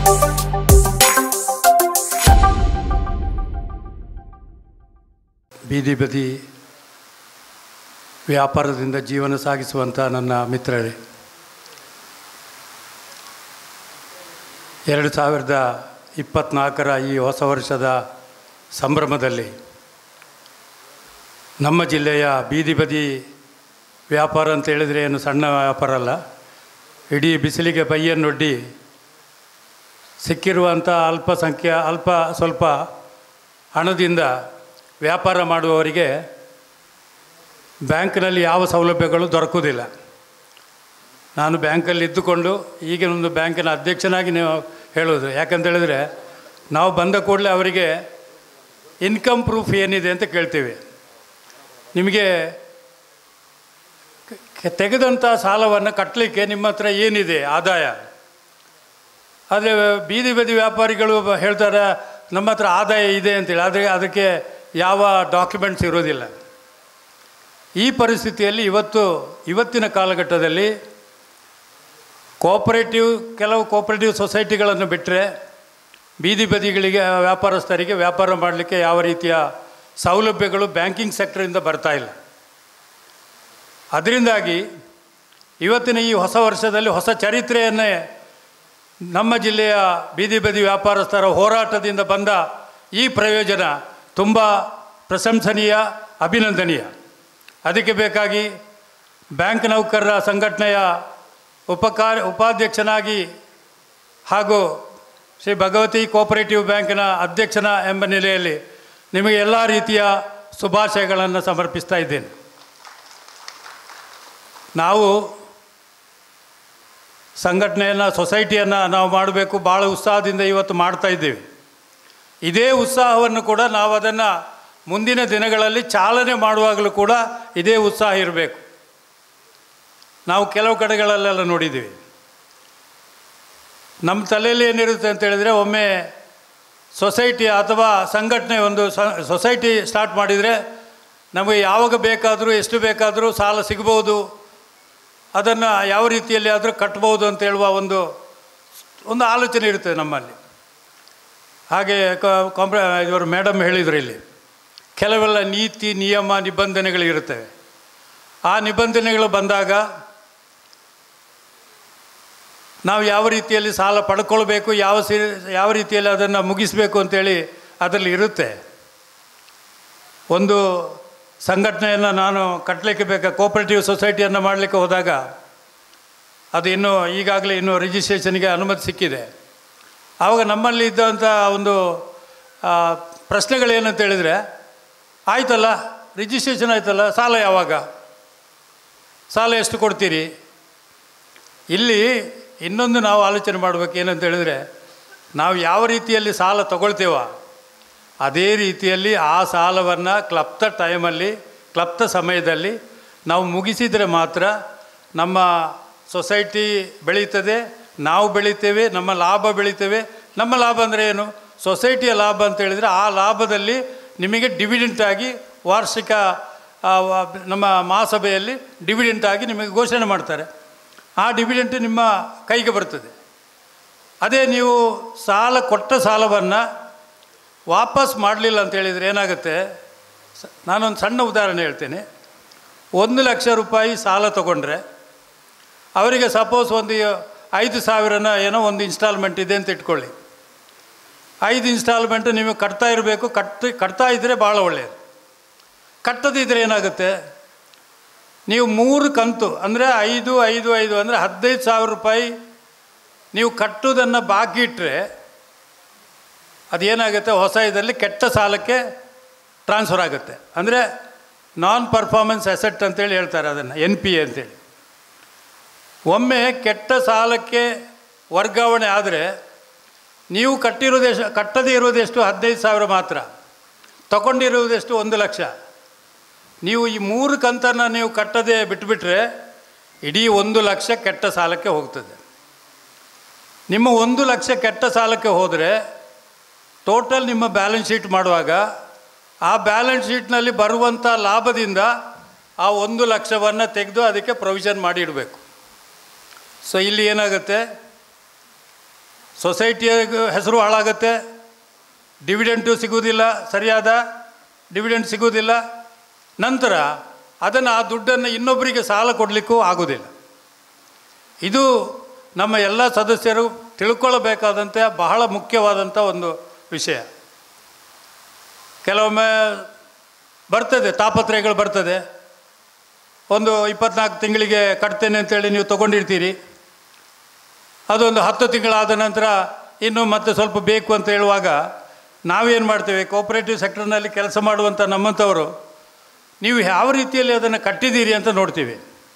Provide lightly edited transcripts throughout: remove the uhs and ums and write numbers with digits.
ಬೀದಿ ಬದಿ ವ್ಯಾಪಾರದಿಂದ ಜೀವನ ಸಾಗಿಸುವಂಥ ನನ್ನ ಮಿತ್ರರೇ, 2024ರ ಈ ಹೊಸ ವರ್ಷದ ಸಂಭ್ರಮದಲ್ಲಿ ನಮ್ಮ ಜಿಲ್ಲೆಯ ಬೀದಿ ಬದಿ ವ್ಯಾಪಾರ ಅಂತ ಹೇಳಿದರೆ ಏನು ಸಣ್ಣ ವ್ಯಾಪಾರ ಅಲ್ಲ. ಇಡೀ ಬಿಸಿಲಿಗೆ ಬೈಯನ್ನೊಡ್ಡಿ ಸಿಕ್ಕಿರುವಂಥ ಅಲ್ಪ ಸ್ವಲ್ಪ ಹಣದಿಂದ ವ್ಯಾಪಾರ ಮಾಡುವವರಿಗೆ ಬ್ಯಾಂಕ್ನಲ್ಲಿ ಯಾವ ಸೌಲಭ್ಯಗಳು ದೊರಕುವುದಿಲ್ಲ. ನಾನು ಬ್ಯಾಂಕಲ್ಲಿ ಇದ್ದುಕೊಂಡು ಈಗಿನೊಂದು ಬ್ಯಾಂಕಿನ ಅಧ್ಯಕ್ಷನಾಗಿ ನೀವು ಹೇಳೋದು ಯಾಕಂತ ಹೇಳಿದರೆ, ನಾವು ಬಂದ ಕೂಡಲೇ ಅವರಿಗೆ ಇನ್ಕಮ್ ಪ್ರೂಫ್ ಏನಿದೆ ಅಂತ ಕೇಳ್ತೀವಿ. ನಿಮಗೆ ತೆಗೆದಂಥ ಸಾಲವನ್ನು ಕಟ್ಟಲಿಕ್ಕೆ ನಿಮ್ಮ ಹತ್ರ ಏನಿದೆ ಆದಾಯ? ಆದರೆ ಬೀದಿ ಬದಿ ವ್ಯಾಪಾರಿಗಳು ಹೇಳ್ತಾರೆ ನಮ್ಮ ಹತ್ರ ಆದಾಯ ಇದೆ ಅಂತೇಳಿ, ಆದರೆ ಅದಕ್ಕೆ ಯಾವ ಡಾಕ್ಯುಮೆಂಟ್ಸ್ ಇರೋದಿಲ್ಲ. ಈ ಪರಿಸ್ಥಿತಿಯಲ್ಲಿ ಇವತ್ತಿನ ಕಾಲಘಟ್ಟದಲ್ಲಿ ಕೆಲವು ಕೋಆಪರೇಟಿವ್ ಸೊಸೈಟಿಗಳನ್ನು ಬಿಟ್ಟರೆ ಬೀದಿ ಬದಿಗಳಿಗೆ ವ್ಯಾಪಾರಸ್ಥರಿಗೆ ವ್ಯಾಪಾರ ಮಾಡಲಿಕ್ಕೆ ಯಾವ ರೀತಿಯ ಸೌಲಭ್ಯಗಳು ಬ್ಯಾಂಕಿಂಗ್ ಸೆಕ್ಟರಿಂದ ಬರ್ತಾ ಇಲ್ಲ. ಅದರಿಂದಾಗಿ ಇವತ್ತಿನ ಈ ಹೊಸ ವರ್ಷದಲ್ಲಿ ಹೊಸ ಚರಿತ್ರೆಯನ್ನೇ ನಮ್ಮ ಜಿಲ್ಲೆಯ ಬೀದಿ ಬದಿ ವ್ಯಾಪಾರಸ್ಥರ ಹೋರಾಟದಿಂದ ಬಂದ ಈ ಪ್ರಯೋಜನ ತುಂಬ ಪ್ರಶಂಸನೀಯ, ಅಭಿನಂದನೀಯ. ಅದಕ್ಕೆ ಬೇಕಾಗಿ ಬ್ಯಾಂಕ್ ನೌಕರರ ಸಂಘಟನೆಯ ಉಪಾಧ್ಯಕ್ಷನಾಗಿ ಹಾಗೂ ಶ್ರೀ ಭಗವತಿ ಕೋಆಪರೇಟಿವ್ ಬ್ಯಾಂಕಿನ ಅಧ್ಯಕ್ಷನ ಎಂಬ ನೆಲೆಯಲ್ಲಿ ನಿಮಗೆ ಎಲ್ಲ ರೀತಿಯ ಶುಭಾಶಯಗಳನ್ನು ಸಮರ್ಪಿಸ್ತಾ ಇದ್ದೇನೆ. ನಾವು ಸಂಘಟನೆಯನ್ನು, ಸೊಸೈಟಿಯನ್ನು ನಾವು ಮಾಡಬೇಕು, ಭಾಳ ಉತ್ಸಾಹದಿಂದ ಇವತ್ತು ಮಾಡ್ತಾ ಇದ್ದೇವೆ. ಇದೇ ಉತ್ಸಾಹವನ್ನು ಕೂಡ ನಾವು ಅದನ್ನು ಮುಂದಿನ ದಿನಗಳಲ್ಲಿ ಚಾಲನೆ ಮಾಡುವಾಗಲೂ ಕೂಡ ಇದೇ ಉತ್ಸಾಹ ಇರಬೇಕು. ನಾವು ಕೆಲವು ಕಡೆಗಳಲ್ಲೆಲ್ಲ ನೋಡಿದ್ದೀವಿ, ನಮ್ಮ ತಲೆಯಲ್ಲಿ ಏನಿರುತ್ತೆ ಅಂತ ಹೇಳಿದರೆ, ಒಮ್ಮೆ ಸೊಸೈಟಿ ಅಥವಾ ಸಂಘಟನೆ ಒಂದು ಸೊಸೈಟಿ ಸ್ಟಾರ್ಟ್ ಮಾಡಿದರೆ ನಮಗೆ ಯಾವಾಗ ಬೇಕಾದರೂ ಎಷ್ಟು ಬೇಕಾದರೂ ಸಾಲ ಸಿಗ್ಬೋದು, ಅದನ್ನು ಯಾವ ರೀತಿಯಲ್ಲಿ ಆದರೂ ಕಟ್ಬೋದು ಅಂತ ಹೇಳುವ ಒಂದು ಆಲೋಚನೆ ಇರ್ತದೆ ನಮ್ಮಲ್ಲಿ. ಹಾಗೆ ಇವರು ಮೇಡಮ್ ಹೇಳಿದರು, ಇಲ್ಲಿ ಕೆಲವೆಲ್ಲ ನೀತಿ ನಿಯಮ ನಿಬಂಧನೆಗಳಿರುತ್ತವೆ. ಆ ನಿಬಂಧನೆಗಳು ಬಂದಾಗ ನಾವು ಯಾವ ರೀತಿಯಲ್ಲಿ ಸಾಲ ಪಡ್ಕೊಳ್ಬೇಕು, ಯಾವ ರೀತಿಯಲ್ಲಿ ಅದನ್ನು ಮುಗಿಸಬೇಕು ಅಂತೇಳಿ ಅದರಲ್ಲಿ ಇರುತ್ತೆ. ಒಂದು ಸಂಘಟನೆಯನ್ನು ನಾನು ಕಟ್ಟಲಿಕ್ಕೆ ಕೋಆಪರೇಟಿವ್ ಸೊಸೈಟಿಯನ್ನು ಮಾಡಲಿಕ್ಕೆ ಹೋದಾಗ ಅದು ಈಗಾಗಲೇ ರಿಜಿಸ್ಟ್ರೇಷನ್ಗೆ ಅನುಮತಿ ಸಿಕ್ಕಿದೆ. ಆವಾಗ ನಮ್ಮಲ್ಲಿ ಇದ್ದಂಥ ಒಂದು ಪ್ರಶ್ನೆಗಳೇನಂತ ಹೇಳಿದರೆ, ಆಯ್ತಲ್ಲ ರಿಜಿಸ್ಟ್ರೇಷನ್ ಆಯ್ತಲ್ಲ, ಸಾಲ ಯಾವಾಗ, ಸಾಲ ಎಷ್ಟು ಕೊಡ್ತೀರಿ? ಇಲ್ಲಿ ಇನ್ನೊಂದು ನಾವು ಆಲೋಚನೆ ಮಾಡಬೇಕು. ಏನಂತ ಹೇಳಿದರೆ, ನಾವು ಯಾವ ರೀತಿಯಲ್ಲಿ ಸಾಲ ತಗೊಳ್ತೇವೋ ಅದೇ ರೀತಿಯಲ್ಲಿ ಆ ಸಾಲವನ್ನು ಕ್ಲಪ್ತ ಸಮಯದಲ್ಲಿ ನಾವು ಮುಗಿಸಿದರೆ ಮಾತ್ರ ನಮ್ಮ ಸೊಸೈಟಿ ಬೆಳೀತದೆ, ನಾವು ಬೆಳೀತೇವೆ, ನಮ್ಮ ಲಾಭ ಬೆಳೀತೇವೆ. ನಮ್ಮ ಲಾಭ ಅಂದರೆ ಏನು? ಸೊಸೈಟಿಯ ಲಾಭ ಅಂತ ಹೇಳಿದರೆ ಆ ಲಾಭದಲ್ಲಿ ನಿಮಗೆ ಡಿವಿಡೆಂಟಾಗಿ ವಾರ್ಷಿಕ ನಮ್ಮ ಮಹಾಸಭೆಯಲ್ಲಿ ಡಿವಿಡೆಂಟಾಗಿ ನಿಮಗೆ ಘೋಷಣೆ ಮಾಡ್ತಾರೆ. ಆ ಡಿವಿಡೆಂಟ್ ನಿಮ್ಮ ಕೈಗೆ ಬರ್ತದೆ. ಅದೇ ನೀವು ಕೊಟ್ಟ ಸಾಲವನ್ನು ವಾಪಸ್ ಮಾಡಲಿಲ್ಲ ಅಂತ ಹೇಳಿದರೆ ಏನಾಗುತ್ತೆ? ನಾನೊಂದು ಸಣ್ಣ ಉದಾಹರಣೆ ಹೇಳ್ತೇನೆ. 1 ಲಕ್ಷ ರೂಪಾಯಿ ಸಾಲ ತೊಗೊಂಡ್ರೆ ಅವರಿಗೆ ಸಪೋಸ್ ಒಂದು 5,000 ಏನೋ ಒಂದು ಇನ್ಸ್ಟಾಲ್ಮೆಂಟ್ ಇದೆ ಅಂತ ಇಟ್ಕೊಳ್ಳಿ. 5 ಇನ್ಸ್ಟಾಲ್ಮೆಂಟು ನೀವು ಕಟ್ತಾ ಇರಬೇಕು. ಕಟ್ತಾ ಇದ್ದರೆ ಭಾಳ ಒಳ್ಳೆಯದು. ಕಟ್ಟದಿದ್ದರೆ ಏನಾಗುತ್ತೆ? ನೀವು 3 ಕಂತು ಅಂದರೆ 5 ಅಂದರೆ 15,000 ರೂಪಾಯಿ ನೀವು ಕಟ್ಟುವುದನ್ನು ಬಾಕಿ ಇಟ್ಟರೆ ಅದೇನಾಗುತ್ತೆ? ಹೊಸ ಇದರಲ್ಲಿ ಕೆಟ್ಟ ಸಾಲಕ್ಕೆ ಟ್ರಾನ್ಸ್ಫರ್ ಆಗುತ್ತೆ. ಅಂದರೆ ನಾನ್ ಪರ್ಫಾರ್ಮೆನ್ಸ್ ಅಸೆಟ್ ಅಂತೇಳಿ ಹೇಳ್ತಾರೆ, ಅದನ್ನು NPA ಅಂತೇಳಿ. ಒಮ್ಮೆ ಕೆಟ್ಟ ಸಾಲಕ್ಕೆ ವರ್ಗಾವಣೆ ಆದರೆ ನೀವು ಕಟ್ಟದೇ ಇರೋದೆಷ್ಟು? 15,000 ಮಾತ್ರ. ತಗೊಂಡಿರುವುದೆಷ್ಟು? 1 ಲಕ್ಷ. ನೀವು ಈ 3 ಕಂತನ್ನು ನೀವು ಕಟ್ಟದೆ ಬಿಟ್ಟುಬಿಟ್ರೆ ಇಡೀ 1 ಲಕ್ಷ ಕೆಟ್ಟ ಸಾಲಕ್ಕೆ ಹೋಗ್ತದೆ. ನಿಮ್ಮ 1 ಲಕ್ಷ ಕೆಟ್ಟ ಸಾಲಕ್ಕೆ ಹೋದರೆ ಟೋಟಲ್ ನಿಮ್ಮ ಬ್ಯಾಲೆನ್ಸ್ ಶೀಟ್ ಮಾಡುವಾಗ ಆ ಬ್ಯಾಲೆನ್ಸ್ ಶೀಟ್ನಲ್ಲಿ ಬರುವಂಥ ಲಾಭದಿಂದ ಆ 1 ಲಕ್ಷವನ್ನು ತೆಗೆದು ಅದಕ್ಕೆ ಪ್ರೊವಿಷನ್ ಮಾಡಿ ಇಡಬೇಕು. ಸೊ ಇಲ್ಲಿ ಏನಾಗುತ್ತೆ? ಸೊಸೈಟಿಯ ಹೆಸರು ಹಾಳಾಗುತ್ತೆ, ಡಿವಿಡೆಂಟು ಸಿಗುವುದಿಲ್ಲ, ಸರಿಯಾದ ಡಿವಿಡೆಂಟ್ ಸಿಗುವುದಿಲ್ಲ. ನಂತರ ಅದನ್ನು ಆ ದುಡ್ಡನ್ನು ಇನ್ನೊಬ್ಬರಿಗೆ ಸಾಲ ಕೊಡಲಿಕ್ಕೂ ಆಗೋದಿಲ್ಲ. ಇದು ನಮ್ಮ ಎಲ್ಲ ಸದಸ್ಯರು ತಿಳ್ಕೊಳ್ಳಬೇಕಾದಂಥ ಬಹಳ ಮುಖ್ಯವಾದಂಥ ಒಂದು ವಿಷಯ. ಕೆಲವೊಮ್ಮೆ ಬರ್ತದೆ, ತಾಪತ್ರಯಗಳು ಬರ್ತದೆ. ಒಂದು 24 ತಿಂಗಳಿಗೆ ಕಟ್ತೇನೆ ಅಂತೇಳಿ ನೀವು ತೊಗೊಂಡಿರ್ತೀರಿ. ಅದೊಂದು 10 ತಿಂಗಳಾದ ನಂತರ ಇನ್ನೂ ಮತ್ತೆ ಸ್ವಲ್ಪ ಬೇಕು ಅಂತ ಹೇಳುವಾಗ ನಾವೇನು ಮಾಡ್ತೇವೆ, ಕೋಆಪರೇಟಿವ್ ಸೆಕ್ಟರ್ನಲ್ಲಿ ಕೆಲಸ ಮಾಡುವಂಥ ನಮ್ಮಂಥವರು ನೀವು ಯಾವ ರೀತಿಯಲ್ಲಿ ಅದನ್ನು ಕಟ್ಟಿದ್ದೀರಿ ಅಂತ ನೋಡ್ತೀವಿ.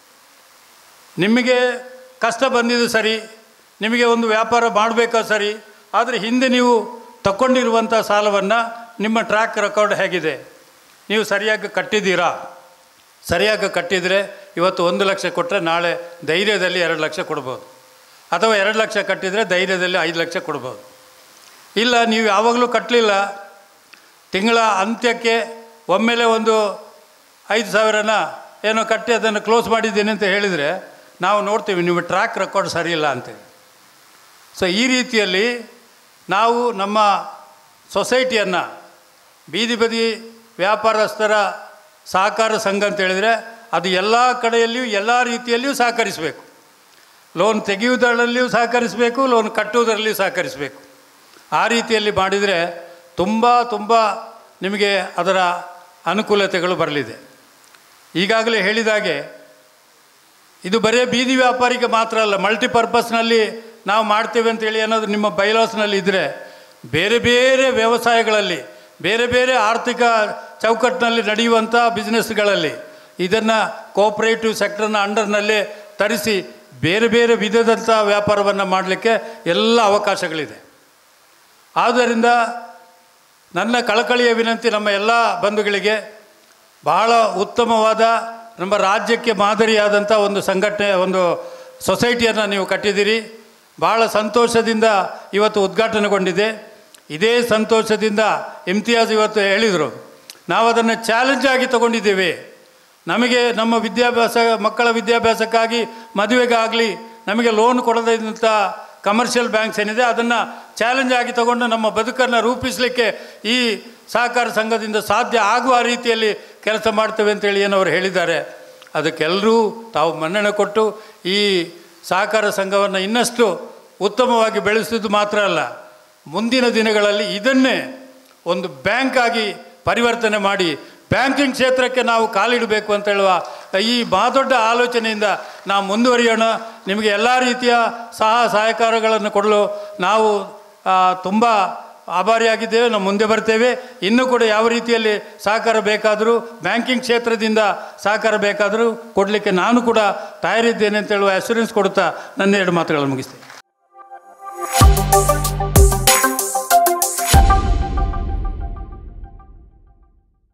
ನಿಮಗೆ ಕಷ್ಟ ಬಂದಿದ್ದು ಸರಿ, ನಿಮಗೆ ಒಂದು ವ್ಯಾಪಾರ ಮಾಡಬೇಕಾ ಸರಿ, ಆದರೆ ಹಿಂದೆ ನೀವು ತಗೊಂಡಿರುವಂಥ ಸಾಲವನ್ನು ನಿಮ್ಮ ಟ್ರ್ಯಾಕ್ ರೆಕಾರ್ಡ್ ಹೇಗಿದೆ, ನೀವು ಸರಿಯಾಗಿ ಕಟ್ಟಿದ್ದೀರಾ? ಸರಿಯಾಗಿ ಕಟ್ಟಿದರೆ ಇವತ್ತು 1 ಲಕ್ಷ ಕೊಟ್ಟರೆ ನಾಳೆ ಧೈರ್ಯದಲ್ಲಿ 2 ಲಕ್ಷ ಕೊಡ್ಬೋದು, ಅಥವಾ 2 ಲಕ್ಷ ಕಟ್ಟಿದರೆ ಧೈರ್ಯದಲ್ಲಿ 5 ಲಕ್ಷ ಕೊಡ್ಬೋದು. ಇಲ್ಲ, ನೀವು ಯಾವಾಗಲೂ ಕಟ್ಟಲಿಲ್ಲ, ತಿಂಗಳ ಅಂತ್ಯಕ್ಕೆ ಒಮ್ಮೆಲೆ ಒಂದು 5,000ನ ಏನೋ ಕಟ್ಟಿ ಅದನ್ನು ಕ್ಲೋಸ್ ಮಾಡಿದ್ದೀನಿ ಅಂತ ಹೇಳಿದರೆ ನಾವು ನೋಡ್ತೀವಿ ನಿಮ್ಮ ಟ್ರ್ಯಾಕ್ ರೆಕಾರ್ಡ್ ಸರಿ ಇಲ್ಲ ಅಂತೇಳಿ. ಸೊ ಈ ರೀತಿಯಲ್ಲಿ ನಾವು ನಮ್ಮ ಸೊಸೈಟಿಯನ್ನು ಬೀದಿ ಬದಿ ವ್ಯಾಪಾರಸ್ಥರ ಸಹಕಾರ ಸಂಘ ಅಂತ ಹೇಳಿದರೆ ಅದು ಎಲ್ಲ ಕಡೆಯಲ್ಲಿಯೂ ಎಲ್ಲ ರೀತಿಯಲ್ಲಿಯೂ ಸಹಕರಿಸಬೇಕು. ಲೋನ್ ತೆಗೆಯುವುದರಲ್ಲಿಯೂ ಸಹಕರಿಸಬೇಕು, ಲೋನ್ ಕಟ್ಟುವುದರಲ್ಲಿಯೂ ಸಹಕರಿಸಬೇಕು. ಆ ರೀತಿಯಲ್ಲಿ ಮಾಡಿದರೆ ತುಂಬ ನಿಮಗೆ ಅದರ ಅನುಕೂಲತೆಗಳು ಬರಲಿದೆ. ಈಗಾಗಲೇ ಹೇಳಿದಾಗೆ ಇದು ಬರೀ ಬೀದಿ ವ್ಯಾಪಾರಿಗೆ ಮಾತ್ರ ಅಲ್ಲ, ಮಲ್ಟಿಪರ್ಪಸ್ನಲ್ಲಿ ನಾವು ಮಾಡ್ತೇವೆ ಅಂತೇಳಿ ಅನ್ನೋದು ನಿಮ್ಮ ಬೈಲಾಸ್ನಲ್ಲಿ ಇದ್ದರೆ ಬೇರೆ ಬೇರೆ ವ್ಯವಸಾಯಗಳಲ್ಲಿ, ಬೇರೆ ಬೇರೆ ಆರ್ಥಿಕ ಚೌಕಟ್ಟಿನಲ್ಲಿ ನಡೆಯುವಂಥ ಬಿಸ್ನೆಸ್ಗಳಲ್ಲಿ ಇದನ್ನು ಕೋಆಪರೇಟಿವ್ ಸೆಕ್ಟರ್ನ ಅಂಡರ್ನಲ್ಲೇ ತರಿಸಿ ಬೇರೆ ಬೇರೆ ವಿಧದಂಥ ವ್ಯಾಪಾರವನ್ನು ಮಾಡಲಿಕ್ಕೆ ಎಲ್ಲ ಅವಕಾಶಗಳಿದೆ. ಆದ್ದರಿಂದ ನನ್ನ ಕಳಕಳಿಯ ವಿನಂತಿ ನಮ್ಮ ಎಲ್ಲ ಬಂಧುಗಳಿಗೆ, ಬಹಳ ಉತ್ತಮವಾದ ನಮ್ಮ ರಾಜ್ಯಕ್ಕೆ ಮಾದರಿಯಾದಂಥ ಒಂದು ಸಂಘಟನೆ, ಒಂದು ಸೊಸೈಟಿಯನ್ನು ನೀವು ಕಟ್ಟಿದ್ದೀರಿ. ಭಾಳ ಸಂತೋಷದಿಂದ ಇವತ್ತು ಉದ್ಘಾಟನೆಗೊಂಡಿದೆ. ಇದೇ ಸಂತೋಷದಿಂದ ಇಮ್ತಿಯಾಜ್ ಇವತ್ತು ಹೇಳಿದರು, ನಾವು ಅದನ್ನು ಚಾಲೆಂಜ್ ಆಗಿ ತಗೊಂಡಿದ್ದೇವೆ. ನಮಗೆ ನಮ್ಮ ಮಕ್ಕಳ ವಿದ್ಯಾಭ್ಯಾಸಕ್ಕಾಗಿ, ಮದುವೆಗಾಗಲಿ ನಮಗೆ ಲೋನ್ ಕೊಡದಂಥ ಕಮರ್ಷಿಯಲ್ ಬ್ಯಾಂಕ್ಸ್ ಏನಿದೆ ಅದನ್ನು ಚಾಲೆಂಜ್ ಆಗಿ ತಗೊಂಡು ನಮ್ಮ ಬದುಕನ್ನು ರೂಪಿಸಲಿಕ್ಕೆ ಈ ಸಹಕಾರ ಸಂಘದಿಂದ ಸಾಧ್ಯ ಆಗುವ ರೀತಿಯಲ್ಲಿ ಕೆಲಸ ಮಾಡ್ತೇವೆ ಅಂತೇಳಿ ಏನವರು ಹೇಳಿದ್ದಾರೆ. ಅದಕ್ಕೆಲ್ಲರೂ ತಾವು ಮನ್ನಣೆ ಕೊಟ್ಟು ಈ ಸಹಕಾರ ಸಂಘವನ್ನು ಇನ್ನಷ್ಟು ಉತ್ತಮವಾಗಿ ಬೆಳೆಸಿದ್ದು ಮಾತ್ರ ಅಲ್ಲ, ಮುಂದಿನ ದಿನಗಳಲ್ಲಿ ಇದನ್ನೇ ಒಂದು ಬ್ಯಾಂಕ್ ಆಗಿ ಪರಿವರ್ತನೆ ಮಾಡಿ ಬ್ಯಾಂಕಿಂಗ್ ಕ್ಷೇತ್ರಕ್ಕೆ ನಾವು ಕಾಲಿಡಬೇಕು ಅಂತ ಹೇಳುವ ಈ ದೊಡ್ಡ ಆಲೋಚನೆಯಿಂದ ನಾವು ಮುಂದುವರಿಯೋಣ. ನಿಮಗೆ ಎಲ್ಲ ರೀತಿಯ ಸಹಕಾರಗಳನ್ನು ಕೊಡಲು ನಾವು ತುಂಬ ಆಭಾರಿಯಾಗಿದ್ದೇವೆ. ನಾವು ಮುಂದೆ ಬರ್ತೇವೆ. ಇನ್ನೂ ಕೂಡ ಯಾವ ರೀತಿಯಲ್ಲಿ ಸಹಕಾರ ಬೇಕಾದರೂ, ಬ್ಯಾಂಕಿಂಗ್ ಕ್ಷೇತ್ರದಿಂದ ಸಹಕಾರ ಬೇಕಾದರೂ ಕೊಡಲಿಕ್ಕೆ ನಾನು ಕೂಡ ತಯಾರಿದ್ದೇನೆ ಅಂತ ಹೇಳುವ ಅಶ್ಯೂರೆನ್ಸ್ ಕೊಡುತ್ತಾ ನನ್ನ 2 ಮಾತುಗಳನ್ನು ಮುಗಿಸ್ತೇನೆ.